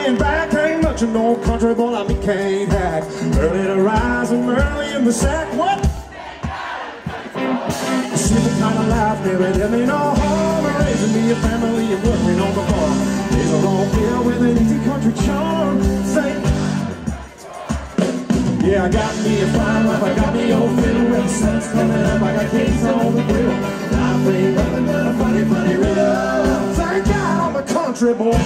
laying back, ain't much of no country boy like me can't hack. Early to rise and early in the sack. What? Simple kind of life, never did me no harm. Raising me a family and working on the farm. Days are all filled with an easy country charm. Yeah, I got me a fine life, I got me old fiddle. When the sun's coming up, I got cakes on the grill. Life ain't nothing but a funny, funny riddle. Thank God I'm a country boy.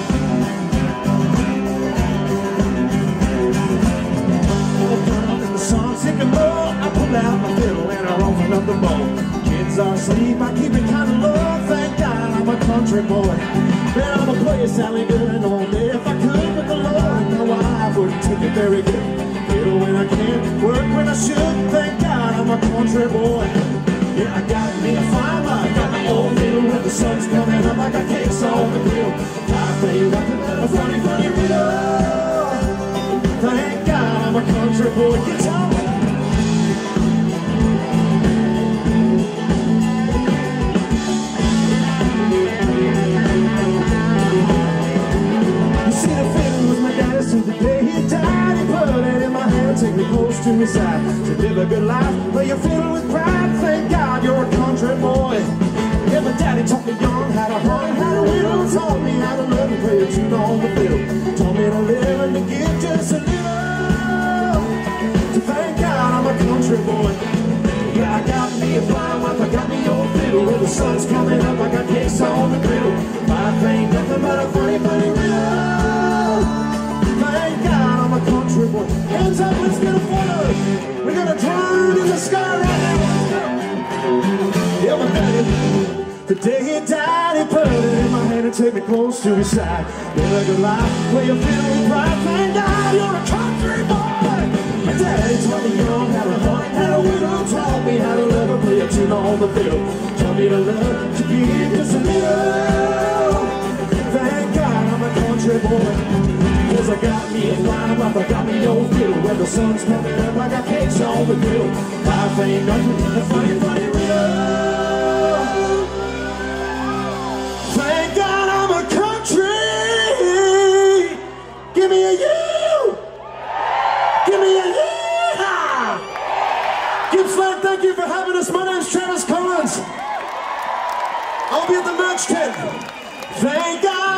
I pull out my fiddle and I open up the bowl. Kids are asleep, I keep it kind of low. Thank God I'm a country boy. Man, I'm a player, Sally good all day. If I could, but the Lord, no, I wouldn't take it very good. Fiddle when I can, work when I should. Thank God I'm a country boy. Yeah, I got me a fine life, got my old fiddle. When the sun's coming up, I got cakes on the grill. Life ain't nothing but a funny, funny riddle. Thank God I'm a country boy. Get on. Take me close to his side to live a good life where you feel with pride. Thank God you're a country boy. Yeah, my daddy taught me young how to hunt, how to whittle. Taught me how to love and play a tune on the fiddle. Taught me to live and to give just a little. So thank God I'm a country boy. Yeah, I got me a fine wife, I got me old fiddle. When the sun's coming up, I got cakes on the grill. Life ain't nothing but a funny, funny riddle. Thank God I'm a country boy. Hands up, let's get a photo. We're gonna turn in the sky right now. Yeah, my daddy, the day he died, he put it in my hand and take me close to his side. Live a good life where you feel with pride. Thank God you're a country boy. My daddy taught me young how to hunt, how to whittle. Taught me how to love and play a tune on the fiddle. Taught me to love, to give just a little. Thank God I'm a country boy. Cause I got me a fine life, I got me old fiddle. When the sun's coming up, I got cakes on the grill. Life ain't nothing but a funny, funny riddle. Thank God I'm a country. Give me a you. Give me a yeah. Gippsland, thank you for having us. My name's Travis Collins. I'll be at the merch tent. Thank God.